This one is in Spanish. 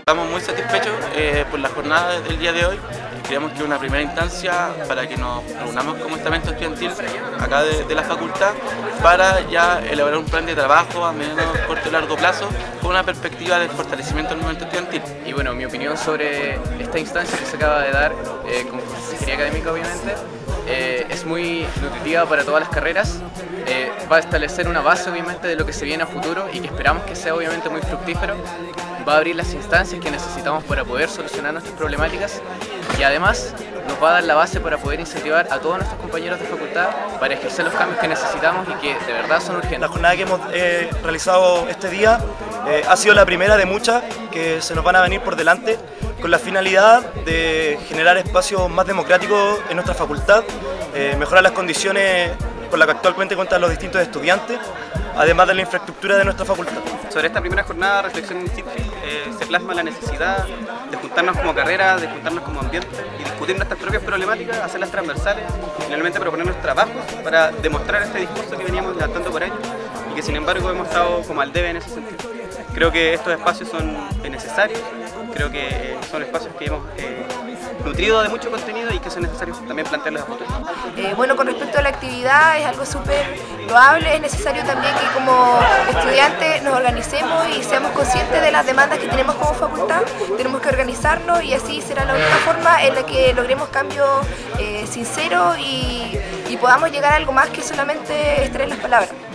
Estamos muy satisfechos por la jornada del día de hoy. Creemos que es una primera instancia para que nos reunamos como estamento estudiantil acá de la facultad para ya elaborar un plan de trabajo a mediano, corto y largo plazo con una perspectiva de fortalecimiento del movimiento estudiantil. Y bueno, mi opinión sobre esta instancia que se acaba de dar con consejería académica obviamente es muy nutritiva para todas las carreras. Va a establecer una base obviamente de lo que se viene a futuro y que esperamos que sea obviamente muy fructífero. Va a abrir las instancias que necesitamos para poder solucionar nuestras problemáticas y además nos va a dar la base para poder incentivar a todos nuestros compañeros de facultad para ejercer los cambios que necesitamos y que de verdad son urgentes. La jornada que hemos realizado este día ha sido la primera de muchas que se nos van a venir por delante con la finalidad de generar espacios más democráticos en nuestra facultad, mejorar las condiciones con las que actualmente cuentan los distintos estudiantes, además de la infraestructura de nuestra facultad. Sobre esta primera jornada de reflexión científica se plasma la necesidad de juntarnos como carrera, de juntarnos como ambiente y discutir nuestras propias problemáticas, hacerlas transversales y finalmente proponernos trabajos para demostrar este discurso que veníamos levantando por años y que sin embargo hemos estado como al debe en ese sentido. Creo que estos espacios son necesarios, creo que son espacios que hemos nutrido de mucho contenido y que son necesarios también plantearlos a futuro. Bueno, con respecto a la actividad es algo súper loable, es necesario también que como estudiantes nos organicemos y seamos conscientes de las demandas que tenemos como facultad, tenemos que organizarnos y así será la única forma en la que logremos cambios sinceros y podamos llegar a algo más que solamente estar en las palabras.